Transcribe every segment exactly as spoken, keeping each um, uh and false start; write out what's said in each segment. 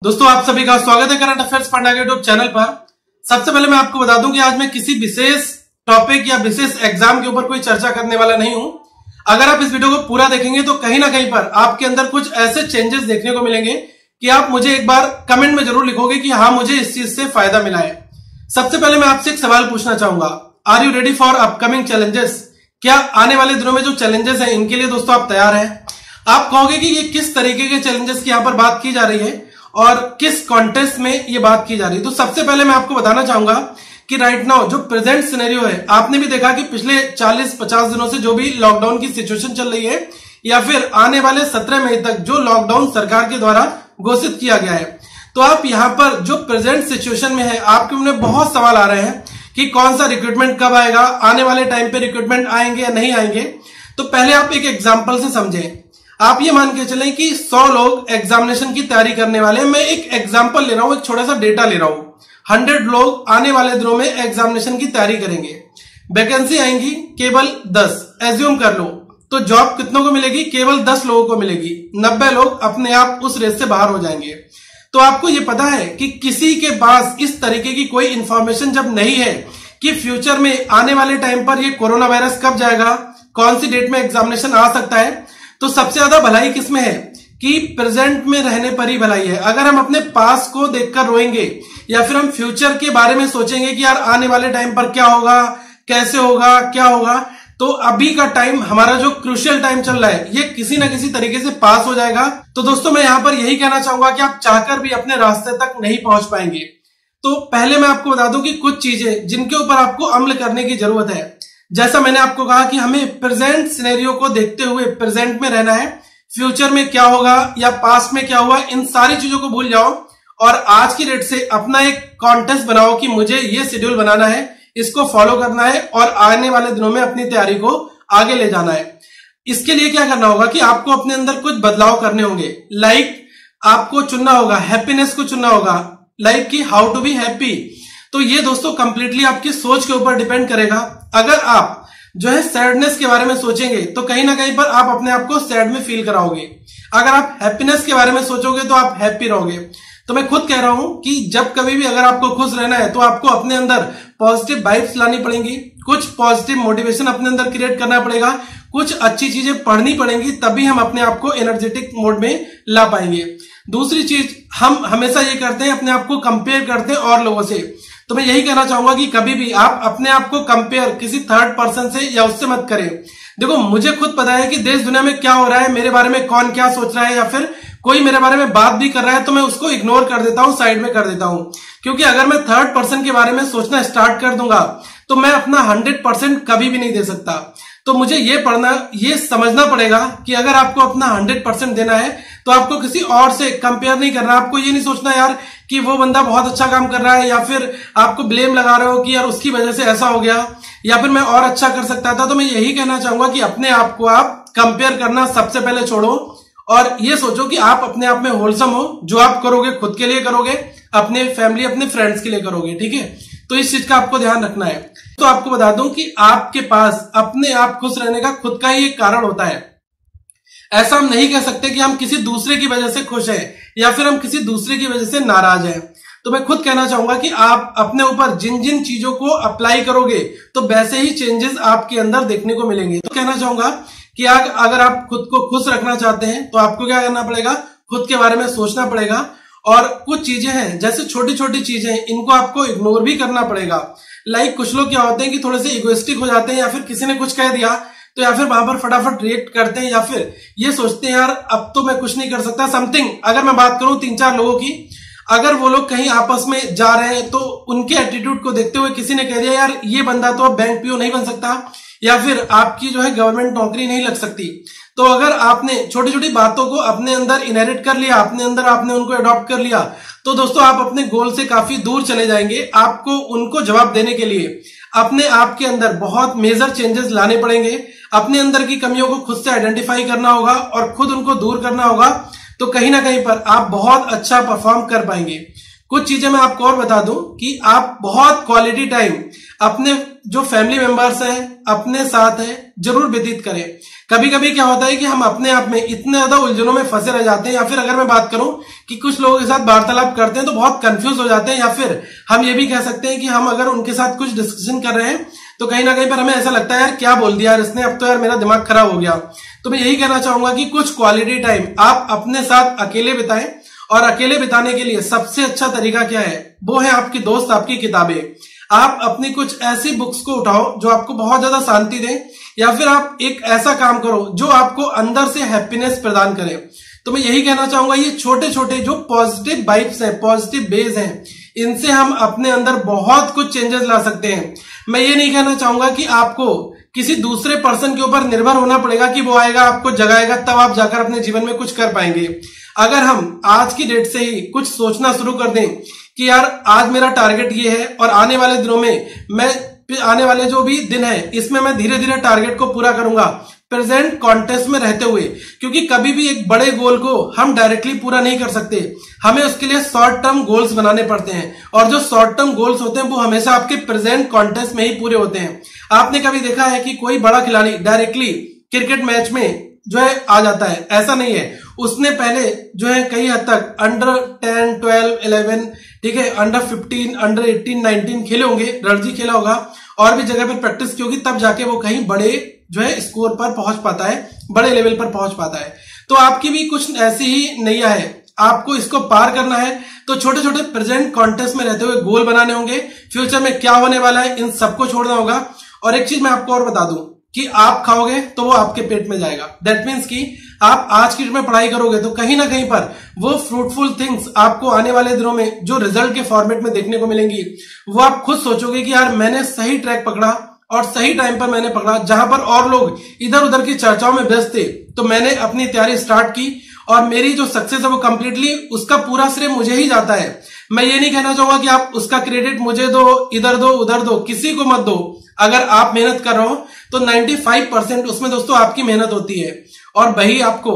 दोस्तों आप सभी का स्वागत है करंट अफेयर्स पढ़ना के यूट्यूब चैनल पर। सबसे पहले मैं आपको बता दूं कि आज मैं किसी विशेष टॉपिक या विशेष एग्जाम के ऊपर कोई चर्चा करने वाला नहीं हूं। अगर आप इस वीडियो को पूरा देखेंगे तो कहीं ना कहीं पर आपके अंदर कुछ ऐसे चेंजेस देखने को मिलेंगे कि आप मुझे एक बार कमेंट में जरूर लिखोगे कि हाँ मुझे इस चीज से फायदा मिला है। सबसे पहले मैं आपसे एक सवाल पूछना चाहूंगा, are you ready for upcoming challenges? क्या आने वाले दिनों में जो चैलेंजेस हैं इनके लिए दोस्तों आप तैयार हैं? आप कहोगे कि ये किस तरीके के चैलेंजेस की यहाँ पर बात की जा रही है और किस कॉन्टेक्स्ट में ये बात की जा रही है। तो सबसे पहले मैं आपको बताना चाहूंगा कि राइट नाउ जो प्रेजेंट सिनेरियो है, आपने भी देखा कि पिछले चालीस पचास दिनों से जो भी लॉकडाउन की सिचुएशन चल रही है या फिर आने वाले सत्रह मई तक जो लॉकडाउन सरकार के द्वारा घोषित किया गया है, तो आप यहाँ पर जो प्रेजेंट सिचुएशन में है आपके मन में बहुत सवाल आ रहे हैं कि कौन सा रिक्रूटमेंट कब आएगा, आने वाले टाइम पे रिक्रूटमेंट आएंगे या नहीं आएंगे। तो पहले आप एक एग्जाम्पल से समझें। आप ये मान के चलें कि सौ लोग एग्जामिनेशन की तैयारी करने वाले हैं। मैं एक एग्जाम्पल ले रहा हूं, एक छोटा सा डेटा ले रहा हूं। हंड्रेड लोग आने वाले दिनों में एग्जामिनेशन की तैयारी करेंगे, वैकेंसी आएंगी केवल दस, एज्यूम कर लो। तो जॉब कितनों को मिलेगी? केवल दस लोगों को मिलेगी। नब्बे लोग अपने आप उस रेस से बाहर हो जाएंगे। तो आपको ये पता है कि किसी के पास इस तरीके की कोई इंफॉर्मेशन जब नहीं है कि फ्यूचर में आने वाले टाइम पर ये कोरोना वायरस कब जाएगा, कौन सी डेट में एग्जामिनेशन आ सकता है, तो सबसे ज्यादा भलाई किसमें है कि प्रेजेंट में रहने पर ही भलाई है। अगर हम अपने पास को देखकर रोएंगे या फिर हम फ्यूचर के बारे में सोचेंगे कि यार आने वाले टाइम पर क्या होगा, कैसे होगा, क्या होगा, तो अभी का टाइम हमारा जो क्रूशियल टाइम चल रहा है ये किसी ना किसी तरीके से पास हो जाएगा। तो दोस्तों मैं यहां पर यही कहना चाहूंगा कि आप चाहकर भी अपने रास्ते तक नहीं पहुंच पाएंगे। तो पहले मैं आपको बता दूं कि कुछ चीजें जिनके ऊपर आपको अमल करने की जरूरत है। जैसा मैंने आपको कहा कि हमें प्रेजेंट सिनेरियो को देखते हुए प्रेजेंट में रहना है। फ्यूचर में क्या होगा या पास्ट में क्या हुआ, इन सारी चीजों को भूल जाओ और आज की डेट से अपना एक कॉन्टेस्ट बनाओ कि मुझे ये शेड्यूल बनाना है, इसको फॉलो करना है और आने वाले दिनों में अपनी तैयारी को आगे ले जाना है। इसके लिए क्या करना होगा कि आपको अपने अंदर कुछ बदलाव करने होंगे। लाइक आपको चुनना होगा, हैप्पीनेस को चुनना होगा, लाइक कि हाउ टू बी हैप्पी। तो ये दोस्तों कंप्लीटली आपकी सोच के ऊपर डिपेंड करेगा। अगर आप जो है सैडनेस के बारे में सोचेंगे तो कहीं ना कहीं पर आप अपने आप को सैड में फील कराओगे। अगर आप हैप्पीनेस के बारे में सोचोगे तो आप हैप्पी रहोगे। तो मैं खुद कह रहा हूं कि जब कभी भी अगर आपको खुश रहना है तो आपको अपने अंदर पॉजिटिव वाइब्स लानी पड़ेंगी, कुछ पॉजिटिव मोटिवेशन अपने अंदर क्रिएट करना पड़ेगा, कुछ अच्छी चीजें पढ़नी पड़ेंगी, तभी हम अपने आप को एनर्जेटिक मोड में ला पाएंगे। दूसरी चीज, हम हमेशा ये करते हैं अपने आप को कंपेयर करते हैं और लोगों से। तो मैं यही कहना चाहूंगा कि कभी भी आप अपने आप को कंपेयर किसी थर्ड पर्सन से या उससे मत करें। देखो मुझे खुद पता है कि देश दुनिया में क्या हो रहा है, मेरे बारे में कौन क्या सोच रहा है, या फिर कोई मेरे बारे में बात भी कर रहा है तो मैं उसको इग्नोर कर देता हूं, साइड में कर देता हूं। क्योंकि अगर मैं थर्ड पर्सन के बारे में सोचना स्टार्ट कर दूंगा तो मैं अपना हंड्रेड परसेंट कभी भी नहीं दे सकता। तो मुझे ये पढ़ना, ये समझना पड़ेगा कि अगर आपको अपना हंड्रेड परसेंट देना है तो आपको किसी और से कंपेयर नहीं करना। आपको ये नहीं सोचना यार कि वो बंदा बहुत अच्छा काम कर रहा है, या फिर आपको ब्लेम लगा रहे हो कि यार उसकी वजह से ऐसा हो गया, या फिर मैं और अच्छा कर सकता था। तो मैं यही कहना चाहूंगा कि अपने आप को आप कंपेयर करना सबसे पहले छोड़ो और ये सोचो कि आप अपने आप में होलसम हो। जो आप करोगे खुद के लिए करोगे, अपने फैमिली, अपने फ्रेंड्स के लिए करोगे, ठीक है। तो इस चीज का आपको ध्यान रखना है। तो आपको बता दूं कि आपके पास अपने आप खुश रहने का खुद का ही एक कारण होता है। ऐसा हम नहीं कह सकते कि हम किसी दूसरे की वजह से खुश हैं या फिर हम किसी दूसरे की वजह से नाराज हैं। तो मैं खुद कहना चाहूंगा कि आप अपने ऊपर जिन जिन चीजों को अप्लाई करोगे तो वैसे ही चेंजेस आपके अंदर देखने को मिलेंगे। तो कहना चाहूंगा कि अगर आप खुद को खुश रखना चाहते हैं तो आपको क्या करना पड़ेगा, खुद के बारे में सोचना पड़ेगा। और कुछ चीजें हैं जैसे छोटी छोटी चीजें हैं, इनको आपको इग्नोर भी करना पड़ेगा। लाइक कुछ लोग क्या होते हैं कि थोड़े से इगोइस्टिक हो जाते हैं, या फिर किसी ने कुछ कह दिया तो या फिर वहां पर फटाफट रिएक्ट करते हैं, या फिर ये सोचते हैं यार अब तो मैं कुछ नहीं कर सकता समथिंग। अगर मैं बात करूं तीन चार लोगों की, अगर वो लोग कहीं आपस में जा रहे हैं तो उनके एटीट्यूड को देखते हुए किसी ने कह दिया यार ये बंदा तो अब बैंक पीओ नहीं बन सकता, या फिर आपकी जो है गवर्नमेंट नौकरी नहीं लग सकती। तो अगर आपने छोटी छोटी बातों को अपने अंदर इनहेरिट कर लिया, अपने अंदर आपने उनको अडॉप्ट कर लिया, तो दोस्तों आप अपने गोल से काफी दूर चले जाएंगे। आपको उनको जवाब देने के लिए अपने आप के अंदर बहुत मेजर चेंजेस लाने पड़ेंगे। अपने अंदर की कमियों को खुद से आइडेंटिफाई करना होगा और खुद उनको दूर करना होगा। तो कहीं ना कहीं पर आप बहुत अच्छा परफॉर्म कर पाएंगे। कुछ चीजें मैं आपको और बता दूं कि आप बहुत क्वालिटी टाइम अपने जो फैमिली मेंबर्स हैं अपने साथ हैं जरूर व्यतीत करें। कभी कभी क्या होता है कि हम अपने आप में इतने ज्यादा उलझनों में फंसे रह जाते हैं, या फिर अगर मैं बात करूं कि कुछ लोगों के साथ वार्तालाप करते हैं तो बहुत कंफ्यूज हो जाते हैं, या फिर हम ये भी कह सकते हैं कि हम अगर उनके साथ कुछ डिस्कशन कर रहे हैं तो कहीं ना कहीं पर हमें ऐसा लगता है यार क्या बोल दिया यार इसने, अब तो यार मेरा दिमाग खराब हो गया। तो मैं यही कहना चाहूंगा कि कुछ क्वालिटी टाइम आप अपने साथ अकेले बिताएं, और अकेले बिताने के लिए सबसे अच्छा तरीका क्या है, वो है आपकी दोस्त, आपकी किताबें। आप अपनी कुछ ऐसी बुक्स को उठाओ जो आपको बहुत ज्यादा शांति दें, या फिर आप एक ऐसा काम करो जो आपको अंदर से हैप्पीनेस प्रदान करे। तो मैं यही कहना चाहूंगा ये छोटे छोटे जो पॉजिटिव वाइब्स हैं, पॉजिटिव बेज हैं, इनसे हम अपने अंदर बहुत कुछ चेंजेस ला सकते हैं। मैं ये नहीं कहना चाहूंगा कि आपको किसी दूसरे पर्सन के ऊपर निर्भर होना पड़ेगा कि वो आएगा आपको जगाएगा तब आप जाकर अपने जीवन में कुछ कर पाएंगे। अगर हम आज की डेट से ही कुछ सोचना शुरू कर दें कि यार आज मेरा टारगेट ये है और आने वाले दिनों में मैं आने वाले जो भी दिन है इसमें मैं धीरे धीरे टारगेट को पूरा करूंगा, प्रेजेंट कॉन्टेक्स्ट में रहते हुए, क्योंकि कभी भी एक बड़े गोल को हम डायरेक्टली पूरा नहीं कर सकते, हमें उसके लिए शॉर्ट टर्म गोल्स बनाने पड़ते हैं, और जो शॉर्ट टर्म गोल्स होते हैं वो हमेशा आपके प्रेजेंट कॉन्टेक्स्ट में ही पूरे होते हैं। आपने कभी देखा है कि कोई बड़ा खिलाड़ी डायरेक्टली क्रिकेट मैच में जो है आ जाता है? ऐसा नहीं है। उसने पहले जो है कई हद तक अंडर टेन ट्वेल्व इलेवन, ठीक है, under fifteen, under eighteen nineteen खेले होंगे, रणजी खेला होगा, और भी जगह पर प्रैक्टिस की होगी, तब जाके वो कहीं बड़े जो है स्कोर पर पहुंच पाता है, बड़े लेवल पर पहुंच पाता है। तो आपकी भी कुछ ऐसी ही नैया है, आपको इसको पार करना है तो छोटे छोटे प्रेजेंट कॉन्टेक्स्ट में रहते हुए गोल बनाने होंगे। फ्यूचर में क्या होने वाला है इन सबको छोड़ना होगा। और एक चीज मैं आपको और बता दूं कि आप खाओगे तो वो आपके पेट में जाएगा। दैट मीन्स कि आप आज की डेट में पढ़ाई करोगे तो कहीं ना कहीं पर वो फ्रूटफुल थिंग्स आपको आने वाले दिनों में जो रिजल्ट के फॉर्मेट में देखने को मिलेंगी, वो आप खुद सोचोगे कि यार मैंने सही ट्रैक पकड़ा और सही टाइम पर मैंने पकड़ा। जहां पर और लोग इधर उधर की चर्चाओं में व्यस्त थे तो मैंने अपनी तैयारी स्टार्ट की, और मेरी जो सक्सेस है वो कंप्लीटली उसका पूरा श्रेय मुझे ही जाता है। मैं ये नहीं कहना चाहूंगा कि आप उसका क्रेडिट मुझे दो, इधर दो, उधर दो, किसी को मत दो। अगर आप मेहनत कर रहे हो तो पचानवे परसेंट उसमें दोस्तों आपकी मेहनत होती है, और वही आपको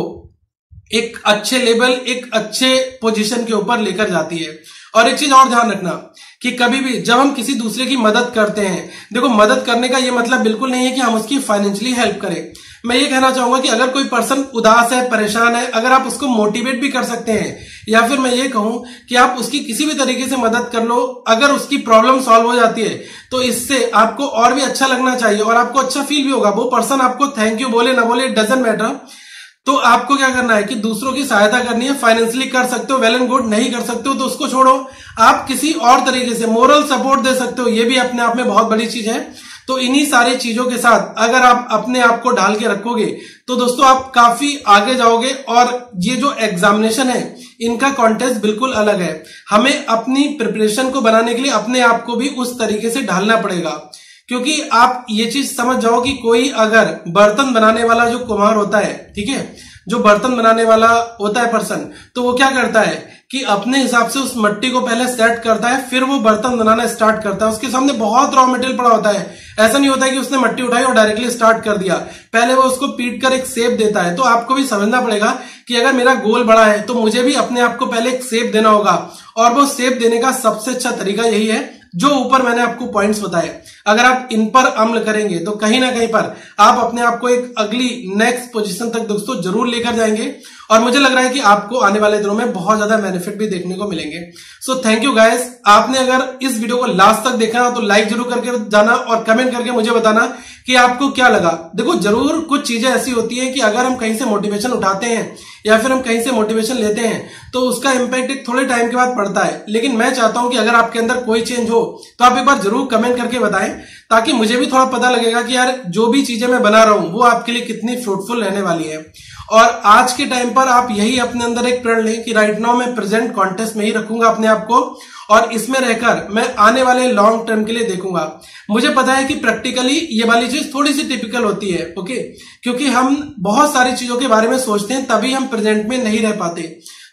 एक अच्छे लेवल, एक अच्छे पोजीशन के ऊपर लेकर जाती है। और एक चीज और ध्यान रखना कि कभी भी जब हम किसी दूसरे की मदद करते हैं, देखो मदद करने का ये मतलब बिल्कुल नहीं है कि हम उसकी फाइनेंशियली हेल्प करें। मैं ये कहना चाहूंगा कि अगर कोई पर्सन उदास है, परेशान है, अगर आप उसको मोटिवेट भी कर सकते हैं, या फिर मैं ये कहूं कि आप उसकी किसी भी तरीके से मदद कर लो, अगर उसकी प्रॉब्लम सॉल्व हो जाती है तो इससे आपको और भी अच्छा लगना चाहिए और आपको अच्छा फील भी होगा। वो पर्सन आपको थैंक यू बोले ना बोले, डजंट मैटर। तो आपको क्या करना है कि दूसरों की सहायता करनी है। फाइनेंशियली कर सकते हो, वेल एंड गुड, नहीं कर सकते हो तो उसको छोड़ो। आप किसी और तरीके से मोरल सपोर्ट दे सकते हो, ये भी अपने आप में बहुत बड़ी चीज है। तो इन्हीं सारी चीजों के साथ अगर आप अपने आप को ढाल के रखोगे तो दोस्तों आप काफी आगे जाओगे। और ये जो एग्जामिनेशन है इनका कॉन्टेस्ट बिल्कुल अलग है। हमें अपनी प्रिपरेशन को बनाने के लिए अपने आप को भी उस तरीके से ढालना पड़ेगा, क्योंकि आप ये चीज समझ जाओ कि कोई अगर बर्तन बनाने वाला जो कुम्हार होता है, ठीक है, जो बर्तन बनाने वाला होता है पर्सन, तो वो क्या करता है कि अपने हिसाब से उस मिट्टी को पहले सेट करता है, फिर वो बर्तन बनाना स्टार्ट करता है। उसके सामने बहुत रॉ मटेरियल पड़ा होता है। ऐसा नहीं होता है कि उसने मिट्टी उठाई और डायरेक्टली स्टार्ट कर दिया, पहले वो उसको पीट कर एक शेप देता है। तो आपको भी समझना पड़ेगा कि अगर मेरा गोल बड़ा है तो मुझे भी अपने आप को पहले एक शेप देना होगा, और वो शेप देने का सबसे अच्छा तरीका यही है जो ऊपर मैंने आपको पॉइंट्स बताए। अगर आप इन पर अमल करेंगे तो कहीं ना कहीं पर आप अपने आप को एक अगली नेक्स्ट पोजीशन तक दोस्तों जरूर लेकर जाएंगे, और मुझे लग रहा है कि आपको आने वाले दिनों में बहुत ज्यादा बेनिफिट भी देखने को मिलेंगे। So thank you guys. आपने अगर इस वीडियो को लास्ट तक देखा तो लाइक जरूर करके जाना और कमेंट करके मुझे बताना कि आपको क्या लगा। देखो जरूर कुछ चीजें ऐसी होती है कि अगर हम कहीं से मोटिवेशन उठाते हैं या फिर हम कहीं से मोटिवेशन लेते हैं तो उसका इंपैक्ट एक थोड़े टाइम के बाद पड़ता है, लेकिन मैं चाहता हूं कि अगर आपके अंदर कोई चेंज हो तो आप एक बार जरूर कमेंट करके बताएं, ताकि मुझे भी थोड़ा पता लगेगा कि यार जो भी चीजें मैं बना रहा हूं वो आपके लिए कितनी फ्रूटफुल रहने वाली है। और आज के टाइम पर आप यही अपने अंदर एक प्रण लें कि राइट नाउ मैं प्रेजेंट कॉन्टेस्ट में ही रखूंगा अपने आप को, और इसमें रहकर मैं आने वाले लॉन्ग टर्म के लिए देखूंगा। मुझे पता है कि प्रैक्टिकली ये वाली चीज थोड़ी सी टिपिकल होती है, ओके, क्योंकि हम बहुत सारी चीजों के बारे में सोचते हैं तभी हम प्रेजेंट में नहीं रह पाते।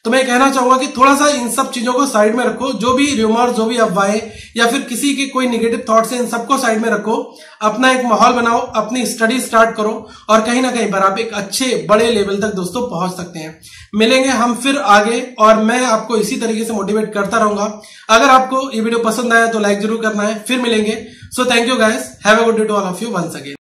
तो मैं कहना चाहूंगा कि थोड़ा सा इन सब चीजों को साइड में रखो, जो भी र्यूमर, जो भी अफवाहें या फिर किसी के कोई निगेटिव थॉट्स है, इन सबको साइड में रखो, अपना एक माहौल बनाओ, अपनी स्टडी स्टार्ट करो और कहीं ना कहीं पर आप एक अच्छे बड़े लेवल तक दोस्तों पहुंच सकते हैं। मिलेंगे हम फिर आगे और मैं आपको इसी तरीके से मोटिवेट करता रहूंगा। अगर आपको ये वीडियो पसंद आया तो लाइक जरूर करना है। फिर मिलेंगे। So thank you guys, have a good day to all of you once again.